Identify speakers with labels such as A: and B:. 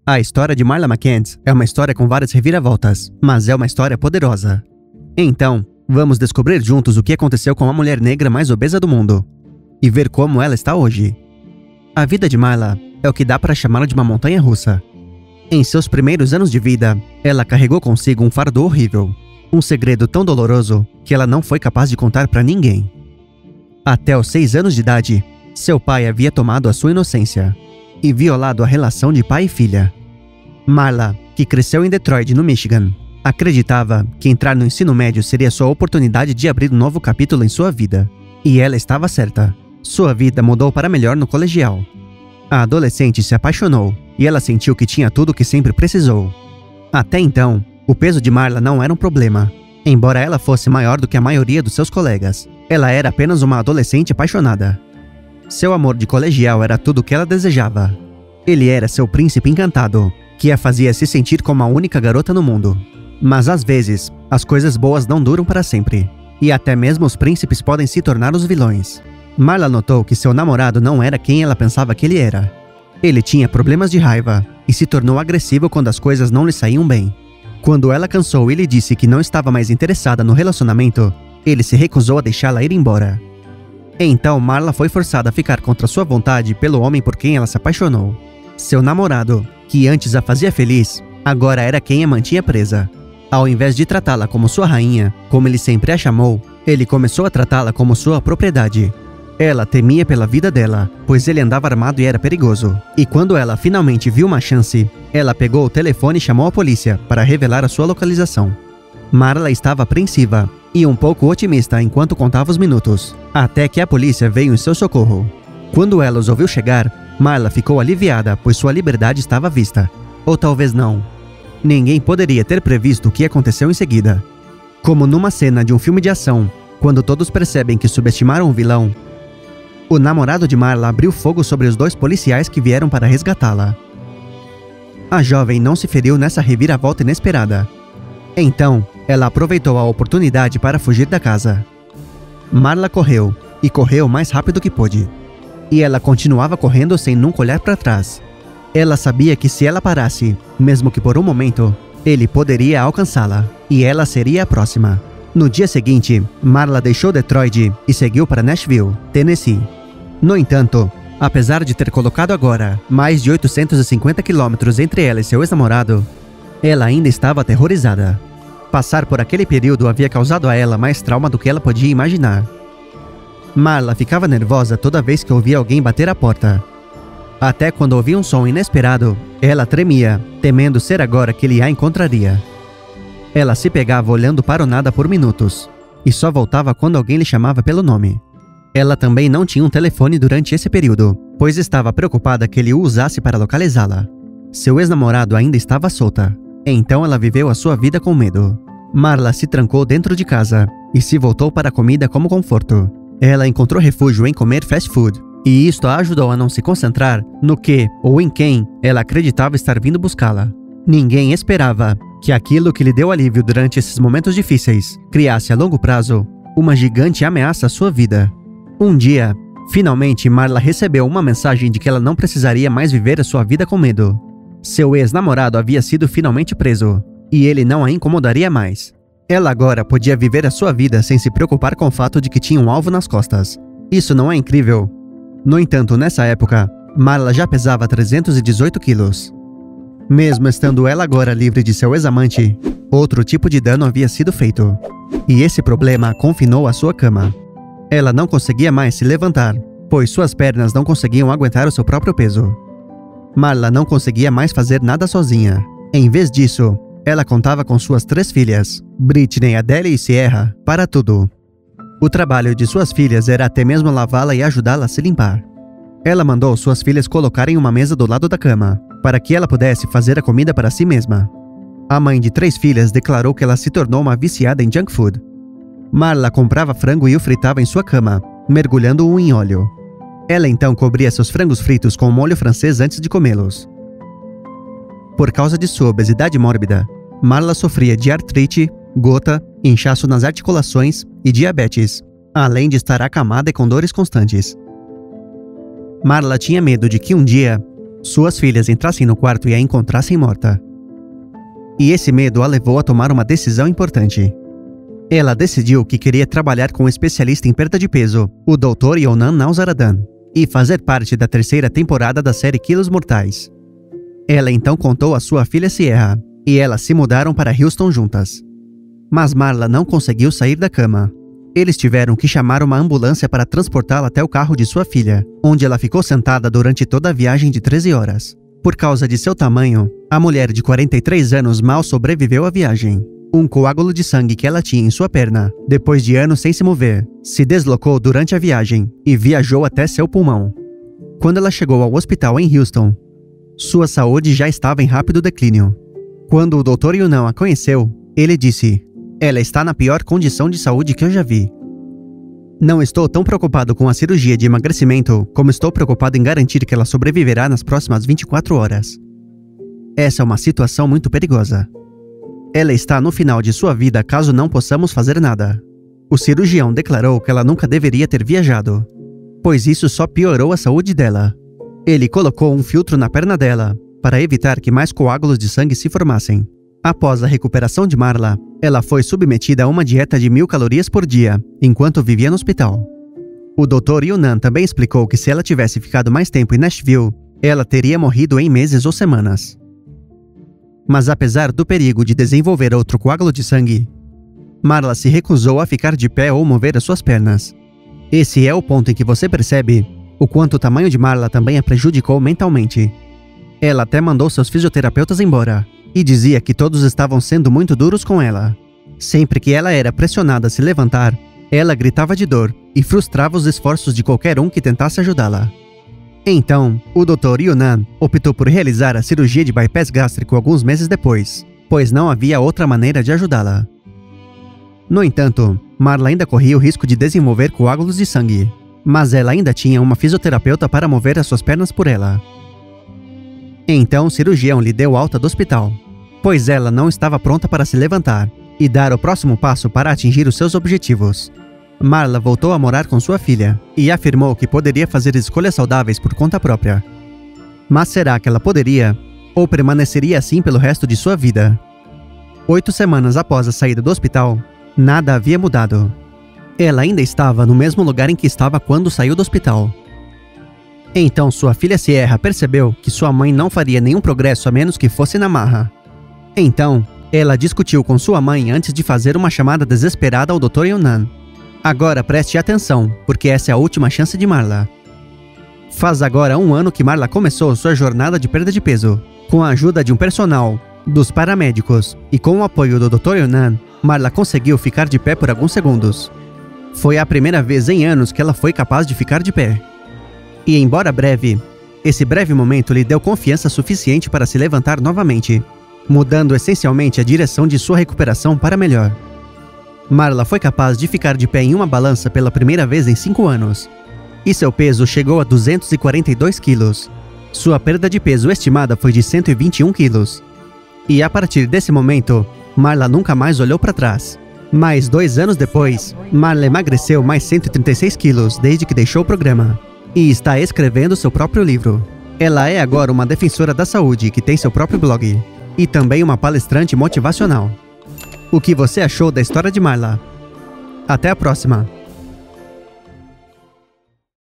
A: A história de Marla McCants é uma história com várias reviravoltas, mas é uma história poderosa. Então, vamos descobrir juntos o que aconteceu com a mulher negra mais obesa do mundo e ver como ela está hoje. A vida de Marla é o que dá para chamá-la de uma montanha-russa. Em seus primeiros anos de vida, ela carregou consigo um fardo horrível, um segredo tão doloroso que ela não foi capaz de contar para ninguém. Até os 6 anos de idade, seu pai havia tomado a sua inocência e violado a relação de pai e filha. Marla, que cresceu em Detroit, no Michigan, acreditava que entrar no ensino médio seria sua oportunidade de abrir um novo capítulo em sua vida. E ela estava certa. Sua vida mudou para melhor no colegial. A adolescente se apaixonou e ela sentiu que tinha tudo o que sempre precisou. Até então, o peso de Marla não era um problema. Embora ela fosse maior do que a maioria dos seus colegas, ela era apenas uma adolescente apaixonada. Seu amor de colegial era tudo o que ela desejava. Ele era seu príncipe encantado, que a fazia se sentir como a única garota no mundo. Mas às vezes, as coisas boas não duram para sempre. E até mesmo os príncipes podem se tornar os vilões. Marla notou que seu namorado não era quem ela pensava que ele era. Ele tinha problemas de raiva e se tornou agressivo quando as coisas não lhe saíam bem. Quando ela cansou e lhe disse que não estava mais interessada no relacionamento, ele se recusou a deixá-la ir embora. Então Marla foi forçada a ficar contra sua vontade pelo homem por quem ela se apaixonou. Seu namorado, que antes a fazia feliz, agora era quem a mantinha presa. Ao invés de tratá-la como sua rainha, como ele sempre a chamou, ele começou a tratá-la como sua propriedade. Ela temia pela vida dela, pois ele andava armado e era perigoso. E quando ela finalmente viu uma chance, ela pegou o telefone e chamou a polícia para revelar a sua localização. Marla estava apreensiva e um pouco otimista enquanto contava os minutos, até que a polícia veio em seu socorro. Quando ela os ouviu chegar, Marla ficou aliviada, pois sua liberdade estava à vista. Ou talvez não. Ninguém poderia ter previsto o que aconteceu em seguida. Como numa cena de um filme de ação, quando todos percebem que subestimaram o vilão, o namorado de Marla abriu fogo sobre os 2 policiais que vieram para resgatá-la. A jovem não se feriu nessa reviravolta inesperada. Então, ela aproveitou a oportunidade para fugir da casa. Marla correu, e correu o mais rápido que pôde. E ela continuava correndo sem nunca olhar para trás. Ela sabia que se ela parasse, mesmo que por um momento, ele poderia alcançá-la, e ela seria a próxima. No dia seguinte, Marla deixou Detroit e seguiu para Nashville, Tennessee. No entanto, apesar de ter colocado agora mais de 850 quilômetros entre ela e seu ex-namorado, ela ainda estava aterrorizada. Passar por aquele período havia causado a ela mais trauma do que ela podia imaginar. Marla ficava nervosa toda vez que ouvia alguém bater a porta. Até quando ouvia um som inesperado, ela tremia, temendo ser agora que ele a encontraria. Ela se pegava olhando para o nada por minutos, e só voltava quando alguém lhe chamava pelo nome. Ela também não tinha um telefone durante esse período, pois estava preocupada que ele o usasse para localizá-la. Seu ex-namorado ainda estava solta, então ela viveu a sua vida com medo. Marla se trancou dentro de casa e se voltou para a comida como conforto. Ela encontrou refúgio em comer fast food, e isto a ajudou a não se concentrar no que ou em quem ela acreditava estar vindo buscá-la. Ninguém esperava que aquilo que lhe deu alívio durante esses momentos difíceis criasse a longo prazo uma gigante ameaça à sua vida. Um dia, finalmente Marla recebeu uma mensagem de que ela não precisaria mais viver a sua vida com medo. Seu ex-namorado havia sido finalmente preso, e ele não a incomodaria mais. Ela agora podia viver a sua vida sem se preocupar com o fato de que tinha um alvo nas costas. Isso não é incrível? No entanto, nessa época, Marla já pesava 318 quilos. Mesmo estando ela agora livre de seu ex-amante, outro tipo de dano havia sido feito. E esse problema a confinou à sua cama. Ela não conseguia mais se levantar, pois suas pernas não conseguiam aguentar o seu próprio peso. Marla não conseguia mais fazer nada sozinha. Em vez disso, ela contava com suas 3 filhas, Britney, Adele e Sierra, para tudo. O trabalho de suas filhas era até mesmo lavá-la e ajudá-la a se limpar. Ela mandou suas filhas colocarem uma mesa do lado da cama, para que ela pudesse fazer a comida para si mesma. A mãe de 3 filhas declarou que ela se tornou uma viciada em junk food. Marla comprava frango e o fritava em sua cama, mergulhando-o em óleo. Ela então cobria seus frangos fritos com molho francês antes de comê-los. Por causa de sua obesidade mórbida, Marla sofria de artrite, gota, inchaço nas articulações e diabetes, além de estar acamada e com dores constantes. Marla tinha medo de que um dia suas filhas entrassem no quarto e a encontrassem morta. E esse medo a levou a tomar uma decisão importante. Ela decidiu que queria trabalhar com um especialista em perda de peso, o Dr. Yonan Nausaradan, e fazer parte da terceira temporada da série Quilos Mortais. Ela então contou à sua filha Sierra, e elas se mudaram para Houston juntas. Mas Marla não conseguiu sair da cama. Eles tiveram que chamar uma ambulância para transportá-la até o carro de sua filha, onde ela ficou sentada durante toda a viagem de 13 horas. Por causa de seu tamanho, a mulher de 43 anos mal sobreviveu à viagem. Um coágulo de sangue que ela tinha em sua perna, depois de anos sem se mover, se deslocou durante a viagem e viajou até seu pulmão. Quando ela chegou ao hospital em Houston, sua saúde já estava em rápido declínio. Quando o Dr. Yonan a conheceu, ele disse: "Ela está na pior condição de saúde que eu já vi. Não estou tão preocupado com a cirurgia de emagrecimento como estou preocupado em garantir que ela sobreviverá nas próximas 24 horas. Essa é uma situação muito perigosa. Ela está no final de sua vida caso não possamos fazer nada." O cirurgião declarou que ela nunca deveria ter viajado, pois isso só piorou a saúde dela. Ele colocou um filtro na perna dela para evitar que mais coágulos de sangue se formassem. Após a recuperação de Marla, ela foi submetida a uma dieta de 1.000 calorias por dia, enquanto vivia no hospital. O Dr. Yonan também explicou que se ela tivesse ficado mais tempo em Nashville, ela teria morrido em meses ou semanas. Mas apesar do perigo de desenvolver outro coágulo de sangue, Marla se recusou a ficar de pé ou mover as suas pernas. Esse é o ponto em que você percebe o quanto o tamanho de Marla também a prejudicou mentalmente. Ela até mandou seus fisioterapeutas embora e dizia que todos estavam sendo muito duros com ela. Sempre que ela era pressionada a se levantar, ela gritava de dor e frustrava os esforços de qualquer um que tentasse ajudá-la. Então, o Dr. Yonan optou por realizar a cirurgia de bypass gástrico alguns meses depois, pois não havia outra maneira de ajudá-la. No entanto, Marla ainda corria o risco de desenvolver coágulos de sangue, mas ela ainda tinha uma fisioterapeuta para mover as suas pernas por ela. Então o cirurgião lhe deu alta do hospital, pois ela não estava pronta para se levantar e dar o próximo passo para atingir os seus objetivos. Marla voltou a morar com sua filha e afirmou que poderia fazer escolhas saudáveis por conta própria. Mas será que ela poderia, ou permaneceria assim pelo resto de sua vida? 8 semanas após a saída do hospital, nada havia mudado. Ela ainda estava no mesmo lugar em que estava quando saiu do hospital. Então sua filha Sierra percebeu que sua mãe não faria nenhum progresso a menos que fosse na marra. Então, ela discutiu com sua mãe antes de fazer uma chamada desesperada ao Dr. Yonan. Agora preste atenção, porque essa é a última chance de Marla. Faz agora 1 ano que Marla começou sua jornada de perda de peso. Com a ajuda de um personal, dos paramédicos e com o apoio do Dr. Yonan, Marla conseguiu ficar de pé por alguns segundos. Foi a primeira vez em anos que ela foi capaz de ficar de pé. E embora breve, esse breve momento lhe deu confiança suficiente para se levantar novamente, mudando essencialmente a direção de sua recuperação para melhor. Marla foi capaz de ficar de pé em uma balança pela primeira vez em 5 anos, e seu peso chegou a 242 quilos. Sua perda de peso estimada foi de 121 quilos. E a partir desse momento, Marla nunca mais olhou para trás. Mais 2 anos depois, Marla emagreceu mais 136 quilos desde que deixou o programa, e está escrevendo seu próprio livro. Ela é agora uma defensora da saúde que tem seu próprio blog, e também uma palestrante motivacional. O que você achou da história de Marla? Até a próxima!